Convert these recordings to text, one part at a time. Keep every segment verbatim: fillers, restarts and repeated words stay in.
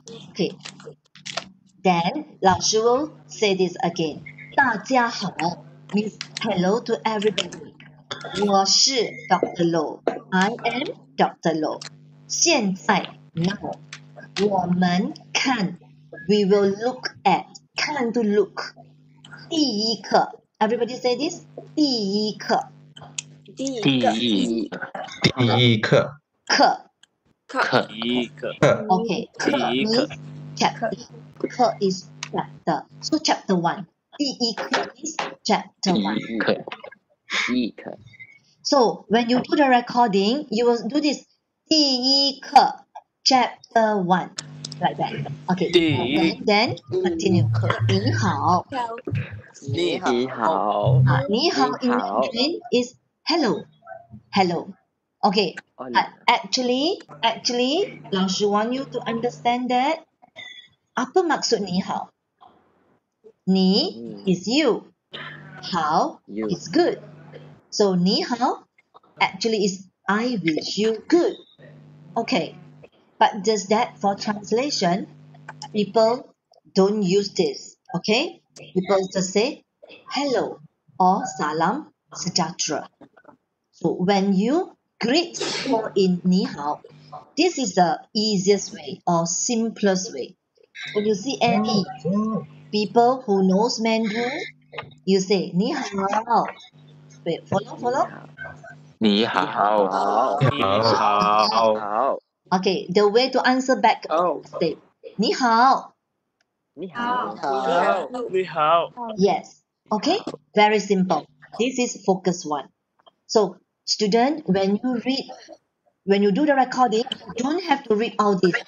Okay. Then 老师 will say this again. 大家好 means hello to everybody. 我是 Doctor Low. I am Doctor Low. 现在 now 我们看 we will look at 看 to look 第一课 everybody say this 第一课第一第个一第一课课课， 第一个课 okay 课第一课 means chapter 课 is chapter so chapter one 第一课 is chapter 第 one 一课，第一课， so when you do the recording you will do this 第一课 chapter one like that okay 第一 then, then continue 你好你好你好， 啊你好 in 你好 Mandarin is hello hello okay 哦 but actually actually 老师 want you to understand that apa maksud 你好你 Hmm. is you 好 You. is good so 你好 actually is I wish you good okay but just that for translation people don't use this okay people just say hello or salam sejahtera so when you greet people in 你好 this is the easiest way or simplest way when you see any people who knows Mandarin you say 你好 wait follow follow 你好， 你好好， okay the way to answer back Oh. say 你好你好， 你好 yes okay very simple this is focus one so student when you read when you do the recording you don't have to read all this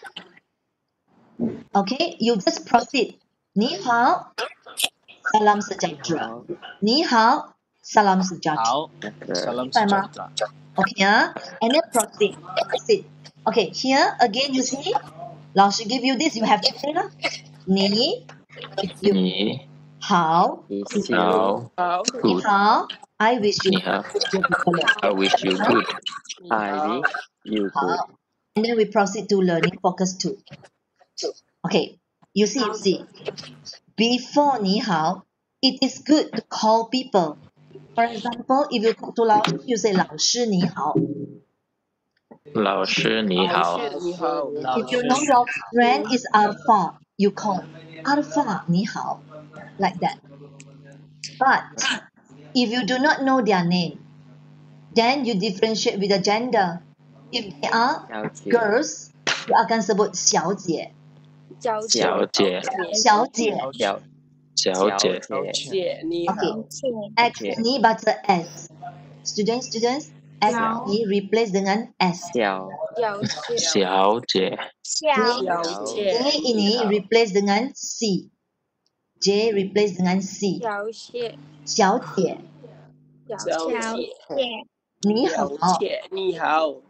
okay you just proceed 你好 salam sejahtera 你好 salam sejahtera 好 salam sejahtera okay ah and then proceed proceed okay here again you see 老师 give you this you have to say lah 你 is you 你好你 is 好好你 ，good， 好 I wish you 你好 good ，I wish you good，I wish you good， and then we proceed to learning focus two okay you see you see before 你好 it is good to call people for example if you talk to 老师 you say 老师你好老师你好， 你好 if you know your friend is Alpha you call Alpha 你好 like that but if you do not know their name then you differentiate with the gender if they are 小姐， girls you akan sebut 小姐小小姐， 小姐小小姐， 姐你好 X ni baca S students students X Xiao. ni replace dengan S 小小姐小姐， 小 J 姐 ini replace dengan C J replace dengan C 小姐小姐你好小姐你好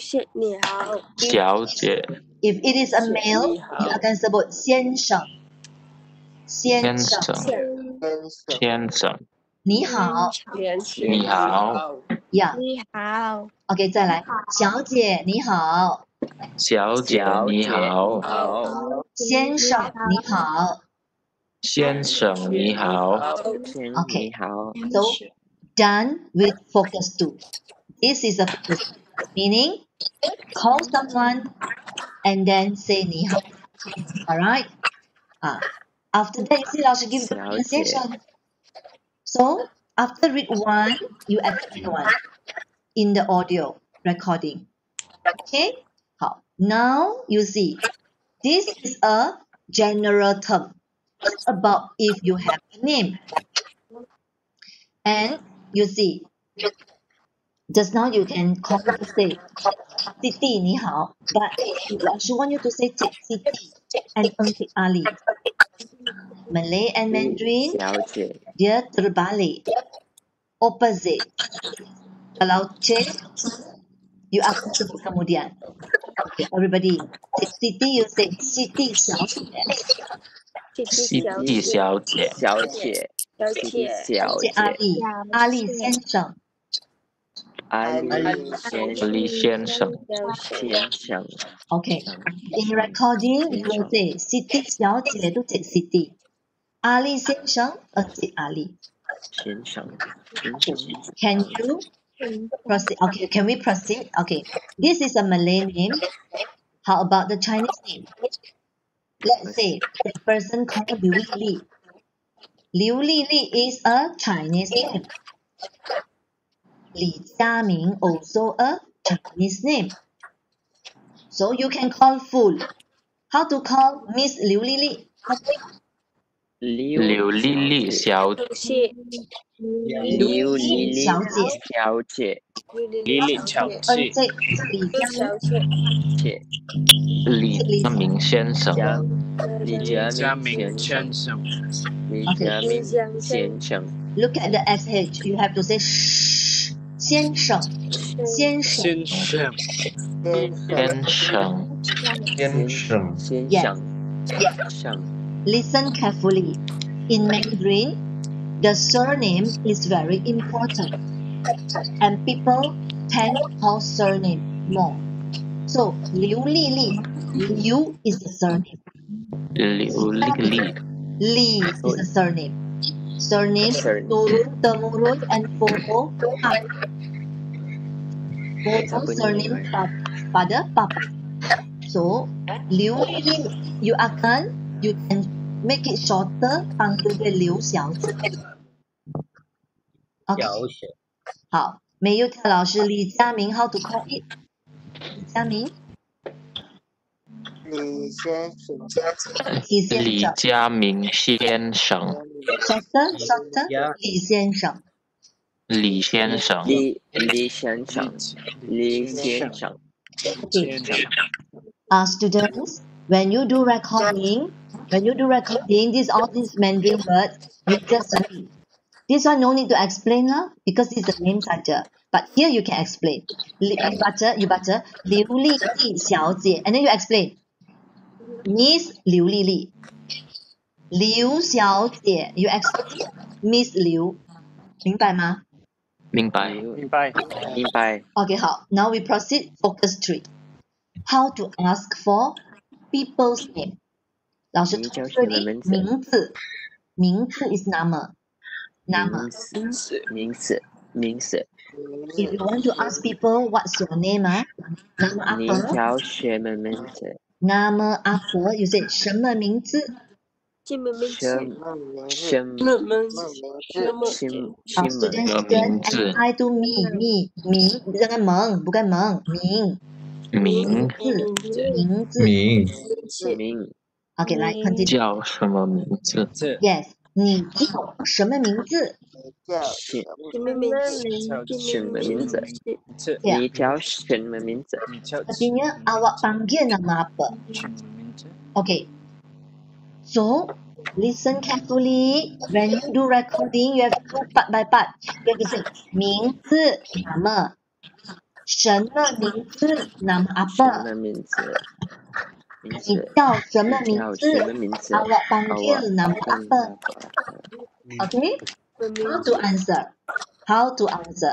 小姐， if it is a male 你好 you akan sebut 先生先先生生，先生， 你好天气你好 yeah OK 再来小姐你好小姐你好， 先生你好先生你好， OK 你好， so done with focus two this is a focus two, meaning call someone and then say 你好 alright ah after that you see 老师 give the 小姐 pronunciation so after read one you explain one in the audio recording okay 好 now you see this is a general term it's about if you have a name and you see just now you can call to say Siti 你好 but 老师 want you to say Cik Siti and Encik Ali Malay and Mandarin 小姐， dia terbalik opposite kalau Cik you akan sebut kemudian okay, everybody Cik Siti you say Siti 小姐西地小姐，小姐，西地小 Cik 姐， Ali Ali 先生艾丽先李先生先生 Okay. 生 In recording, you will 生 say Siti 小姐 to take Siti. Ali 先生 a take Ali. 先生先生 Can you proceed? Okay, can we proceed? Okay. This is a Malay name. How about the Chinese name? Let's say the person called Liu Lili. Liu Lili is a Chinese name. Li Jiaming also a Chinese name. So you can call full. How to call Miss Liu Lili? 刘丽丽小刘丽丽小姐。 小姐丽丽小 And 姐 say Li Jiaming. 姐李家明先生江李家家明明先生先生李 Okay. 家明先生 Look at the S H. You have to say shh. 先生。先生。 先生先生先生先生， 先 Yes. 生 Yes. 上 Listen carefully. In Mandarin, the surname is very important, and people tend to call surname more. So Liu Lili, Liu is the surname. 刘丽丽 Li is the surname. Surname Surname. turun temurun and follow up. Follow Siapa ni? surname pa- pada papa. So Liu Lili, you akan you can make it shorter, panggil dia Liu 小姐。OK，好，没有跳老师李佳明 how to call it？李佳明， 李先生， 李先李生家明先生 ，shorter shorter，李先生。 李先生李李先生李先生 Okay. 先生 Uh, students, when you do recording, when you do recording, these all these Mandarin words, you just read. This one no need to explain lah, because it's a name saja. But here you can explain. Li- You baca, you baca, Liu Li Li 小姐, and then you explain. Miss Liu Li Li. Liu 小姐, you explain. Miss Liu. 明白吗？ 明白明白明白 Okay, 好. Now we proceed. Focus three. How to ask for people's name. 老师你叫 told 什么 already, 名字？ 名字。名字 is nama. Nama. 名字名字名字 If you want to ask people what's your name, ah? Nama 你 apa? 叫什么名字？ Nama apa? You say 什么名字？ 什什么名什字？ 什什么名字？ 什 Uh, 什么 students, 的 students, 名字 and I to me, me, 名 jangan meng, bukan meng, 名名字名字。 名名 Okay, 来 continue. 叫什么名字？ Yes, 你叫什么名字？ 叫什什么名字？ 什么名字？ Yeah. 你叫什么名字？ Artinya awak panggil nama apa? Okay. So, listen carefully. When you do recording, you have to do part by part. You have to say 名字 nama. 什么名字 nama 什 apa? 么名字？名你字叫什么名你叫字什么名字？ ？Awak panggil nama apa? Okay? How to answer? How to answer?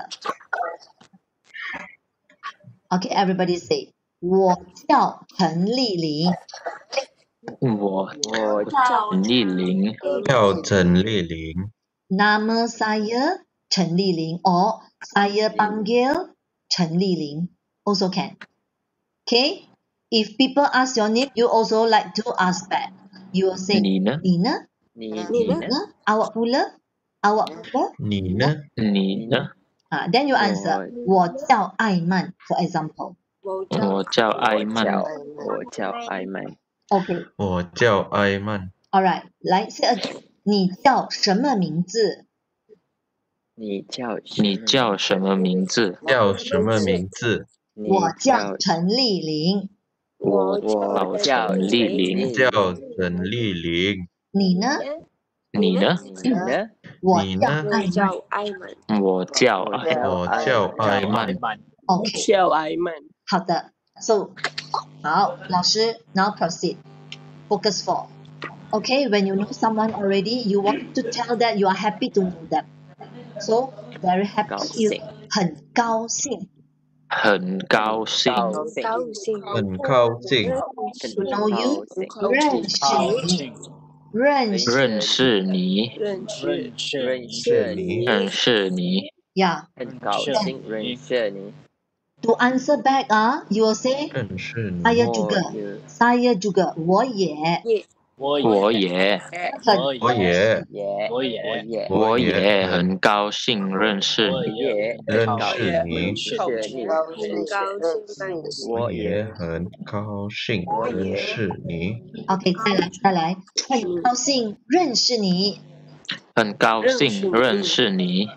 Okay, everybody say. 我叫陈丽玲。 我我陈丽玲， 叫陈丽玲， Nama saya Chen Li Ling or saya panggil Chen Li Ling. Also can. Okay? If people ask your name, you also like to ask back. You will say, 你呢？ 你呢？ 你你呢？ Nah, awak pula? Awak pula? 你呢？ 你呢？ Ah, then you answer, 我叫艾曼, for example. 我叫艾我曼， 叫我叫艾曼， Okay. 我叫艾曼， Alright. 来 say again. 你叫什么名字？ 你叫你叫什么名字？ 叫什么名字？ 你我叫叫陈丽玲。 我我叫陈丽玲， 叫陈丽玲， 你呢？ 你呢？ 你呢？ 我叫你呢？ 艾曼。 艾曼。 我叫艾我叫艾曼， Okay. 叫艾曼。 好的。So, 好，老师 now proceed. Focus four. Okay, when you know someone already, you want to tell that you are happy to know them. So, very happy, you 很高兴。 很高兴， 高很兴， 高兴， 很高兴， 很 know you 高兴， 认识你，认识认识你， 认识认是识你你， 认识你， 呀。 很高兴认识你。 To answer back 啊 you will say 认识你， saya 我 juga 也 saya juga 我也也我也， 很我也也我也我也也很高兴认识我你， 也认很高识你认识你。 很高兴认识我我也也很高兴我也认识你， OK 再来再来很高兴认识你。 很高兴认识你，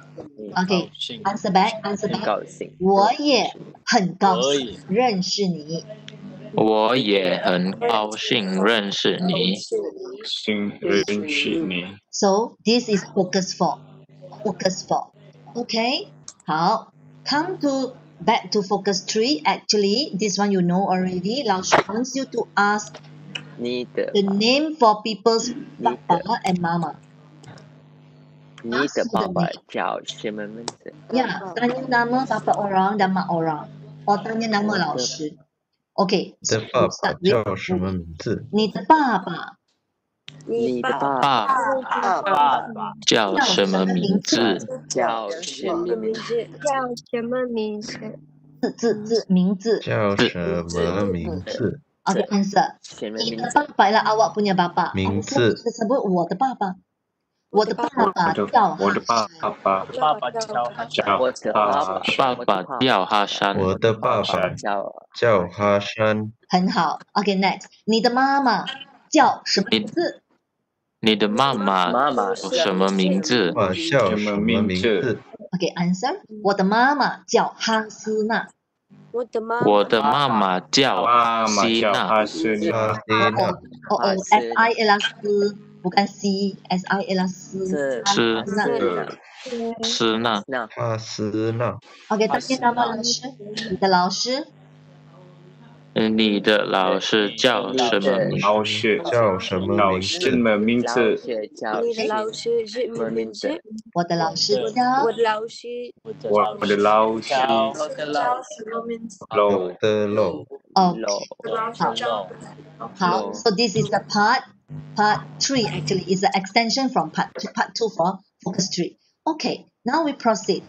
OK answer back answer 很 back 高兴。 我也很高兴认识你。 我也很高兴认识你。 兴认识你。 So this is focus four. Focus four. Okay. 好 come to back to focus three. Actually this one you know already. 老师 wants you to ask 你的 the name for people's 你的 papa and mama. 你的爸爸叫什么名字？ Ya, tanya nama bapa orang dan mak orang. Or tanya nama 我的老师. Okay, 你 so 的爸 we 爸 start with 叫什么名字？ 你的爸爸你的爸爸爸爸叫什么名字？ 叫什么名字？ 叫什么名字？ 字字字名字。 叫什么名字？ Okay, answer. 什么 Ni 名的字？ bapa ialah awak punya bapa. 名 So 字 kita sebut 我的爸爸。我的爸爸我的叫我的爸哈爸爸爸叫叫我的爸爸他爸爸叫哈山， 我的爸爸叫叫哈山， 很好。Okay, next. 你的妈妈叫什么名字？ 你的妈妈妈妈叫什么名字？ 爸叫什么名字？ Okay, answer. 我的妈妈叫哈斯娜。 我的妈我的妈妈叫妈妈叫希娜， 哈斯娜， 哈斯娜， 哦哦，S I ialah s bukan C. S I ialah s. 是是是是那那哈斯娜， Okay, tanya nama 老师。你的老师。 你的老师叫什么名？ 老师叫什么老名字？ 师的名老字， 师叫你的老师是什么名名字？ 字？ 我的老师叫我的老师我的老师我的老什么名字？ 喽， 的喽， 哦。 老好，好。So this is the part. Part three actually is an extension from part two, part two for focus three. Okay, now we proceed.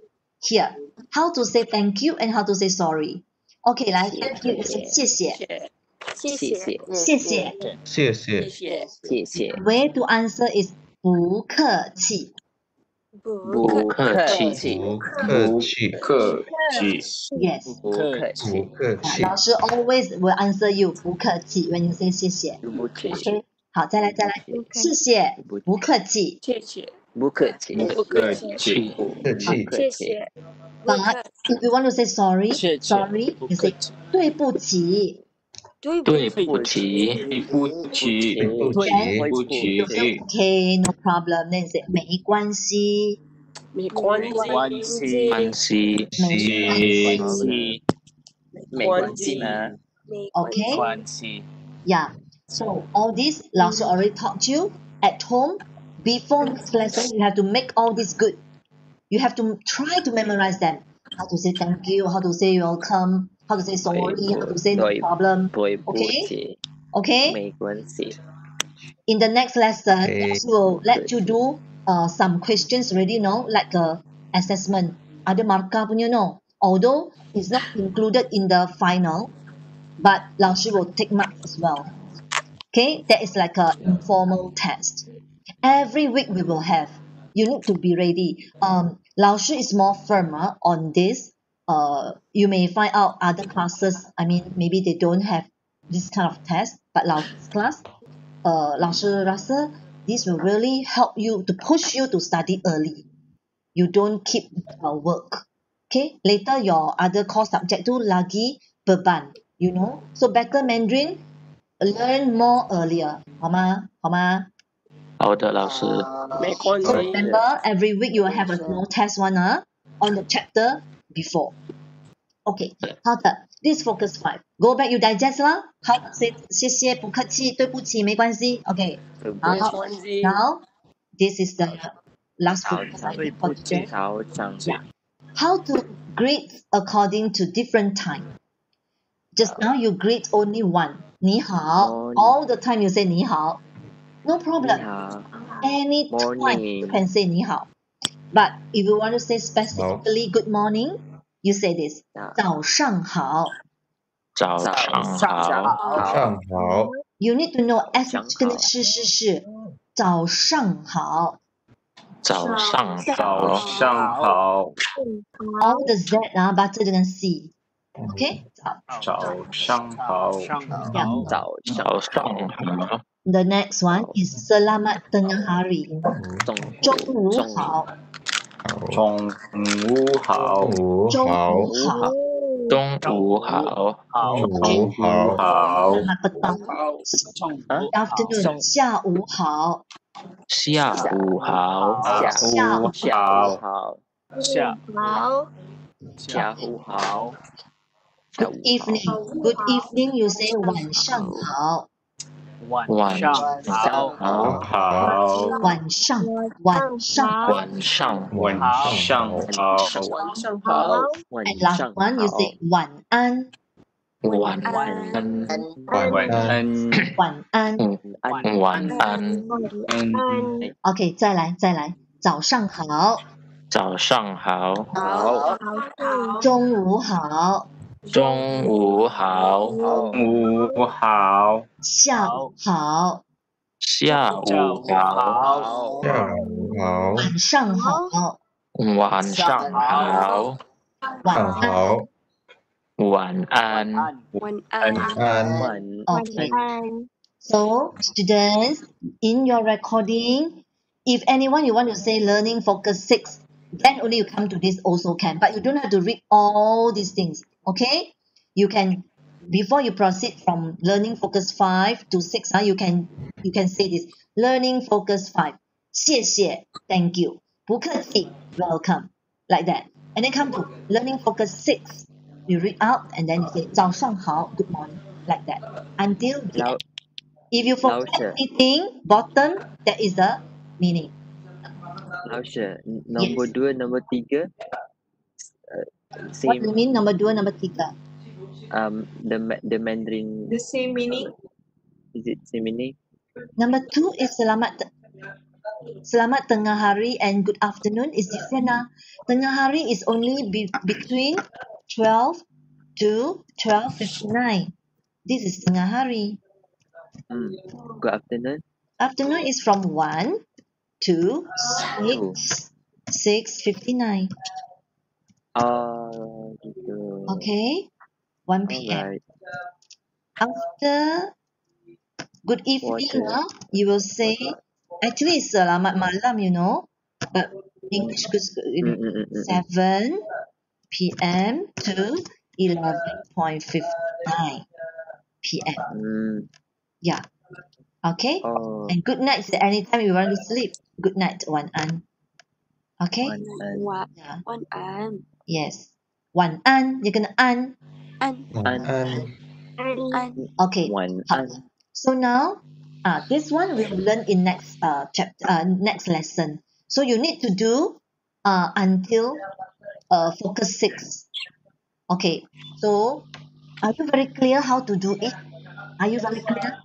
Here, how to say thank you and how to say sorry. Okay, 来 thank you 是谢谢， 谢谢谢谢谢。 谢谢， 谢谢， Way to answer is 不客气。 不不客气， 气， 不客气， 客气， Yes. 不客不气， 客气， 老师 always will answer you 不客气 when you say 谢谢。 不客气， Okay. 好，再来再来，谢谢，不客气。 谢谢， 不客气， 不客气， 客气， 谢谢， But if you want to say sorry, sorry, you say 对不起。 对对不起， 对不起， 对不起， 对不起， Okay, no problem. Then you say 没关系。 没关系， 关系， 没西西，没关系呢， 没关系， Okay. 系， Yeah. So all this, 老师 already taught you at home. Before next lesson, you have to make all this good. You have to try to memorize them. How to say thank you, how to say welcome, how to say sorry, how to say no 对 problem. 对不 Okay? 起， Okay? 没关系， In the next lesson, Okay. 老师 will let you do uh, some questions already, no? Like a assessment. Ada markah punya, no? Although it's not included in the final, but 老师 will take marks as well. Okay, that is like a informal test. Every week we will have. You need to be ready. Um, 老师 is more firm uh, on this. Uh, you may find out other classes. I mean, maybe they don't have this kind of test, but 老师 class, uh, 老师 rasa this will really help you to push you to study early. You don't keep uh, work. Okay, later your other core subject tu lagi beban. You know, so better Mandarin. Learn more earlier. 好吗？好吗？ 好的，老师， 没关 So 系， remember, every week you will have a small test one uh, on the chapter before. Okay, 好的 This focus five. Go back, you digest 啦。好，谢谢谢，不客气，对不起，没关系。Okay, 好没关系， now this is the last 好 focus 长 five for today. 好长， Yeah. how to greet according to different time. Just now you greet only one. 你好. Morning. All the time you say 你好. No 你 problem. 好 Any time you Morning. can say 你好. But if you want to say specifically good morning, you say this. 早早上好. 早上好， 上好， You need to know S 上好。 跟是是是。早上好。 早上早好， 上好， All the Z 啊 butter dengan C. Okay? 早。 早上好， Yeah. 早上早上好， The next one is Selamat Tengah Hari. 中中午好。 中午好， 午中好， 午好。 中午好， 中午好， 好， Selamat petang. 啊 Afternoon. 下午好。 下午好， 下下午下午好下好， 下午好 Good evening. Good evening. You say 晚上好。 晚上好， 好， 晚上。晚上。 晚上晚上好， 晚上好， 晚 And last 上 one you 好 say 晚安。 晚安， 晚晚安， 安， 晚安。 安晚安， 安， OK，再来再来。早上好。 早上好， 好中午好。 中午好， 午好， 下午好。 下午好， 好下午好， 晚上好。 晚上好， 晚上安。 好， 晚安， 晚安， 安， 晚 Okay. 安， So, students, in your recording, if anyone you want to say learning focus six, then only you come to this also can. But you don't have to read all these things, okay? You can, before you proceed from learning focus five to six, uh, you can you can say this. Learning focus five. 谢谢, thank you. 不客气, welcome. Like that. And then come to learning focus six. You read out and then you say 早上好, good morning. Like that. Until the 老 end. If you forget 老师 anything, bottom, that is the meaning. 老师 nombor dua nombor tiga uh, What same do you mean nombor dua, nombor tiga? um the ma- the Mandarin The same meaning? is it same meaning? Number two is selamat te- selamat tengah hari and good afternoon is different. Ah. Tengah hari is only be- between twelve to twelve fifty-nine. This is tengah hari. Hmm. Good afternoon. Afternoon is from one to six, six fifty-nine. Oh, gitu. Okay, one p.m. Alright. After good evening, Water. ah, you will say, actually it's selamat malam, you know, but English goes Mm, mm, mm, mm, mm. seven p.m. to eleven fifty-nine p.m. Hmm. Yeah. Okay. Oh, And good night is anytime you want to sleep. Good night, 晚安. Okay. one and 晚 Yeah. 晚安， Yes. 晚安, you're gonna an. 安晚安， 安安， Okay. one 好 and So now, uh, this one we'll learn in next uh chapter, uh, next lesson. So you need to do uh until uh focus six. Okay. So are you very clear how to do it? Are you very clear?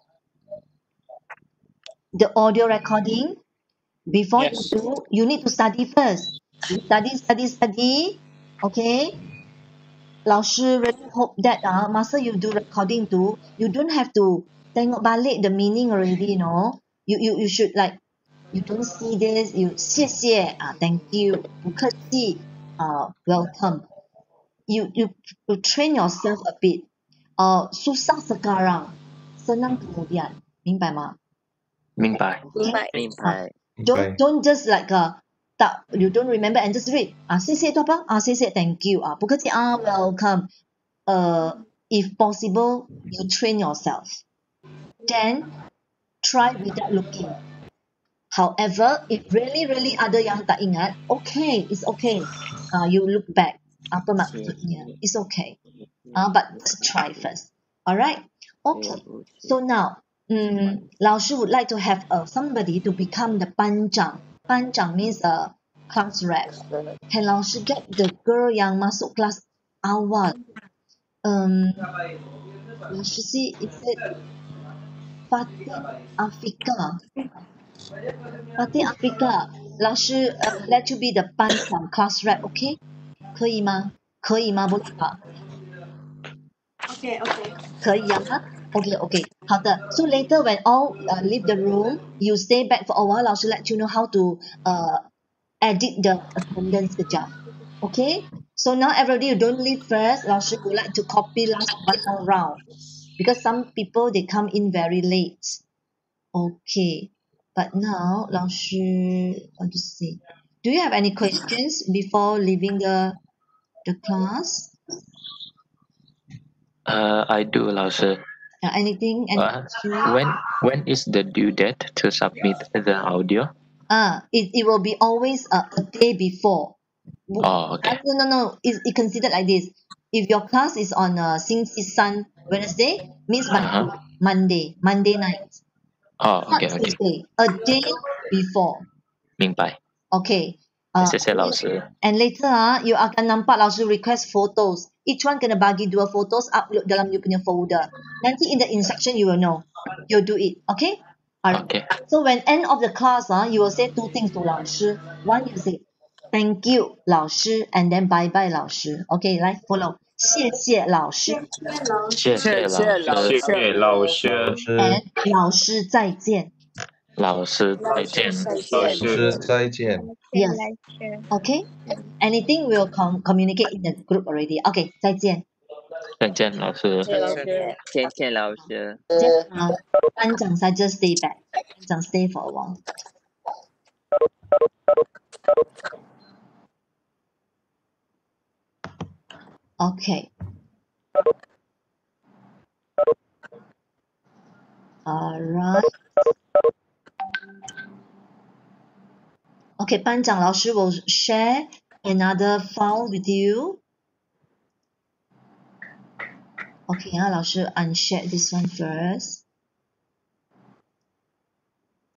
The audio recording, before Yes. you do, you need to study first. You study, study, study. Okay. 老师 really hope that uh, masa you do recording too, you don't have to tengok balik the meaning already, you know. You you you should like, you don't see this, you 谢谢 uh, thank you, 不客气 uh, welcome. You you you train yourself a bit. Uh, susah sekarang, senang kemudian. 明白吗？ 明白， 明白， 明白。 明 Don't 白， don't just like uh, tak, you don't remember and just read. Ah, 谢谢 tu apa? Ah, 谢谢 thank you. Ah, 不客气 ah, welcome. Uh, if possible, you train yourself. Then try without looking. However, if really really ada yang tak ingat, okay, it's okay. Ah, you look back. Apa maksudnya? It's okay. Ah, but just try first. Alright? Okay. So now, um, 老师 would like to have uh, somebody to become the 班长. 班长 means uh, class rep. Can 老师 get the girl yang masuk kelas awal? Um, 老师 see is it Fatih Afika? Fatih Afika, 老师 uh, let you be the 班长 class rep, okay? 可以吗？可以吗？boleh tak? OK OK。 可以啊 ？Okay, okay. 好的。So later when all uh, leave the room, you stay back for a while. 老师 let you know how to uh edit the attendance 可以讲 Okay? So now everybody you don't leave first. 老师 would like to copy last one more round because some people they come in very late. Okay. But now 老师 want to see. Do you have any questions before leaving the the class? Uh, I do, 老师。 Uh, anything? Any Uh, question? when when is the due date to submit the audio? Ah, it, it will be always uh, a day before. Oh, okay. Uh, no, no, no. It's it considered like this. If your class is on uh, 星期三 Wednesday, means by Uh-huh. Monday, Monday night. Oh, Not okay, okay. Tuesday, a day before. 明白。 Okay. Uh, 谢谢老师。 and later ah, you akan nampak 老师 request photos. Each one kena bagi dua photos upload dalam you punya folder. Nanti in the instruction you will know. You do it. Okay? Alright. Okay. So when end of the class ah, you will say two things to 老师. One you say thank you 老师 and then bye bye 老师. Okay, 来 follow. 谢谢老师谢谢老师。 谢谢老师。 谢谢老老师， 师， and 老师再见. 老师再见。 老老师师再见。 Yes. Okay? Anything we'll com- communicate in the group already. Okay, 再见。 再见，老师。 谢谢老师。 Just uh, 班长 saja stay back. 班长 stay for a while. Okay. Alright. Okay, 班长老师 will share another file with you. Okay, 啊，老师 unshare this one first.